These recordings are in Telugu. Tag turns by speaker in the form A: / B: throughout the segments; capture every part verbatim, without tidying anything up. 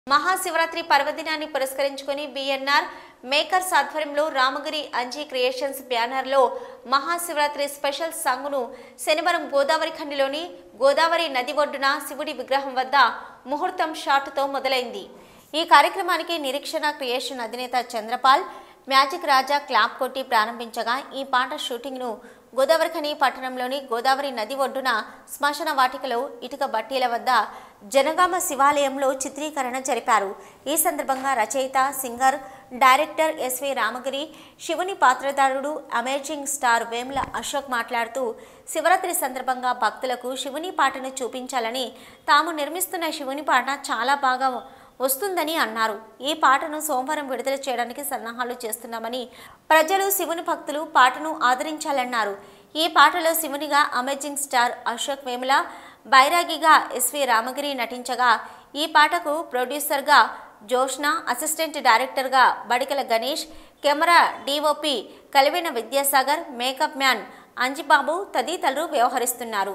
A: మహాశివరాత్రి పర్వదినాన్ని పురస్కరించుకొని బిఎన్ఆర్ మేకర్స్ ఆధ్వర్యంలో రామగిరి అంజీ క్రియేషన్స్ బ్యానర్లో మహాశివరాత్రి స్పెషల్ సాంగ్ను శనివారం గోదావరి ఖండిలోని గోదావరి నది ఒడ్డున శివుడి విగ్రహం వద్ద ముహూర్తం షాట్తో మొదలైంది. ఈ కార్యక్రమానికి నిరీక్షణ క్రియేషన్ అధినేత చంద్రపాల్ మ్యాజిక్ రాజా క్లాప్ కొట్టి ప్రారంభించగా ఈ పాట షూటింగ్ను గోదావరిఖని పట్టణంలోని గోదావరి నది ఒడ్డున శ్మశాన వాటికలో ఇటుక బట్టీల వద్ద జనగామ శివాలయంలో చిత్రీకరణ జరిపారు. ఈ సందర్భంగా రచయిత, సింగర్, డైరెక్టర్ ఎస్వి రామగిరి, శివుని పాత్రధారుడు అమేజింగ్ స్టార్ వేముల అశోక్ మాట్లాడుతూ శివరాత్రి సందర్భంగా భక్తులకు శివుని పాటను చూపించాలని, తాము నిర్మిస్తున్న శివుని పాట చాలా బాగా వస్తుందని అన్నారు. ఈ పాటను సోమవారం విడుదల చేయడానికి సన్నాహాలు చేస్తున్నామని, ప్రజలు శివుని భక్తులు పాటను ఆదరించాలన్నారు. ఈ పాటలో శివునిగా అమేజింగ్ స్టార్ అశోక్ వేముల, బైరాగిగా ఎస్వి రామగిరి నటించగా ఈ పాటకు ప్రొడ్యూసర్గా జోష్న, అసిస్టెంట్ డైరెక్టర్గా Badikala Ganesh, camera DOP Kalivina Vidyasagar, makeup man Anjibabu తదితరులు వ్యవహరిస్తున్నారు.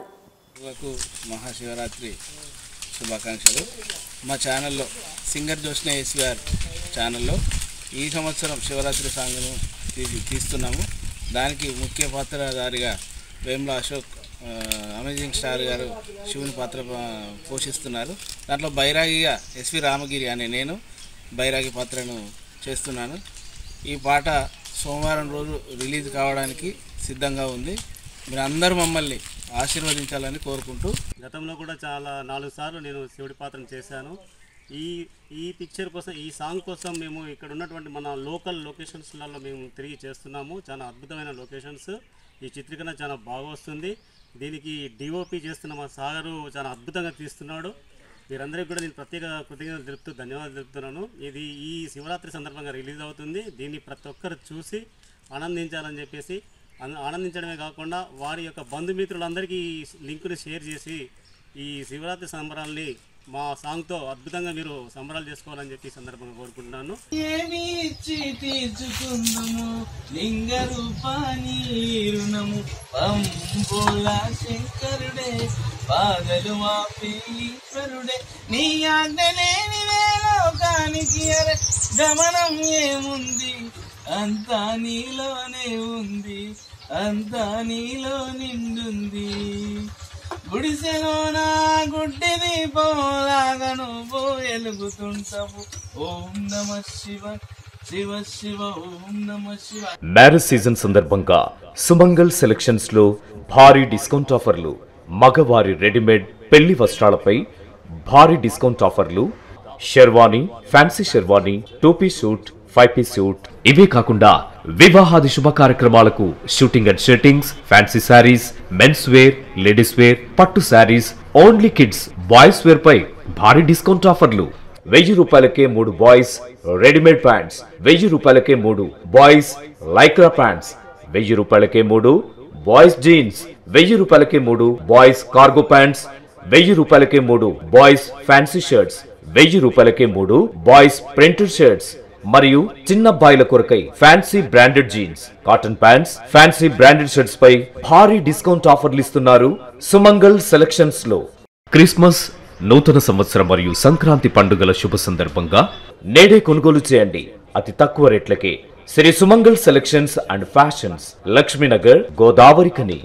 B: మహాశివరాత్రి శుభాకాంక్షలు. మా ఛానల్లో సింగర్ జోష్న ఎస్విఆర్ ఛానల్లో ఈ సంవత్సరం శివరాత్రి సాంగ్ను తీ తీస్తున్నాము. దానికి ముఖ్య పాత్రధారిగా వేముల అశోక్, అమేజింగ్ స్టార్ గారు శివుని పాత్ర పోషిస్తున్నారు. దాంట్లో బైరాగిగా ఎస్వి రామగిరి అనే నేను బైరాగి పాత్రను చేస్తున్నాను. ఈ పాట సోమవారం రోజు రిలీజ్ కావడానికి సిద్ధంగా ఉంది. మీరు అందరూ మమ్మల్ని ఆశీర్వదించాలని కోరుకుంటూ,
C: గతంలో కూడా చాలా నాలుగు సార్లు నేను శివుడి పాత్రను చేశాను. ఈ ఈ పిక్చర్ కోసం, ఈ సాంగ్ కోసం మేము ఇక్కడ ఉన్నటువంటి మన లోకల్ లొకేషన్స్లలో మేము తిరిగి చేస్తున్నాము. చాలా అద్భుతమైన లొకేషన్స్. ఈ చిత్రీకరణ చాలా బాగా వస్తుంది. దీనికి డిఓపి చేస్తున్న మా సాగరు చాలా అద్భుతంగా తీస్తున్నాడు. మీరందరికీ కూడా నేను ప్రత్యేక కృతజ్ఞతలు తెలుపుతూ ధన్యవాదాలు తెలుపుతున్నాను. ఇది ఈ శివరాత్రి సందర్భంగా రిలీజ్ అవుతుంది. దీన్ని ప్రతి ఒక్కరు చూసి ఆనందించాలని చెప్పేసి, ఆనందించడమే కాకుండా వారి యొక్క బంధుమిత్రులందరికీ లింకుని షేర్ చేసి ఈ శివరాత్రి సంబరాల్ని మా సాంగ్తో అద్భుతంగా మీరు సంబరాలు చేసుకోవాలని చెప్పి సందర్భంగా కోరుకుంటున్నాను.
D: శంకరుడే పాదలు మాపీశ్వరుడే నీ ఆజ్ఞలేని లోకానికి అరే గమనం ఏముంది, అంతా నీలోనే ఉంది, అంతా నీలో నిండుంది. గుడిసెలోనా గుడ్డి దీపంలాగా నువ్వు ఎలుగుతుంటావు. ఓం నమ శివ శివ శివ ఓం నమ శివ.
E: మ్యారేజ్ సీజన్ సందర్భంగా సుమంగల్ సెలక్షన్స్ లో భారీ డిస్కౌంట్ ఆఫర్లు. మగవారి రెడీమేడ్ పెళ్లి వస్త్రాలపై భారీ డిస్కౌంట్ ఆఫర్లు. షెర్వానీ, ఫ్యాన్సీ షెర్వానీ, టోపీ సూట్, ఫైవ్ పీస్ సూట్. ఇవే కాకుండా వివాహాది శుభ కార్యక్రమాలకు shooting and shirtings, fancy sarees, mens wear, ladies wear, పట్టు sarees, only kids, boys wear పై భారీ డిస్కౌంట్ ఆఫర్లు. వెయ్యి రూపాయలకే మూడు బాయ్స్ రెడీమేడ్ ప్యాంట్స్, వెయ్యి రూపాయలకే మూడు బాయ్స్ లైక్రా ప్యాంట్స్, వెయ్యి రూపాయలకే మూడు బాయ్స్ జీన్స్, వెయ్యి రూపాయలకే మూడు బాయ్స్ కార్గో ప్యాంట్స్, వెయ్యి రూపాయలకే మూడు బాయ్స్ ఫ్యాన్సీ షర్ట్స్, వెయ్యి రూపాయలకే మూడు బాయ్స్ ప్రింటెడ్ షర్ట్స్ మరియు చిన్న అబ్బాయిల కొరకై fancy branded jeans, cotton pants, fancy branded shirts పై భారీ డిస్కౌంట్ ఆఫర్లు ఇస్తున్నారు సుమంగల్ సెలక్షన్స్ లో. క్రిస్మస్, నూతన సంవత్సరం మరియు సంక్రాంతి పండుగల శుభ సందర్భంగా నేడే కొనుగోలు చేయండి అతి తక్కువ రేట్లకే. Shri Sumangal selections and fashions, Lakshminagar, Godavarikhani.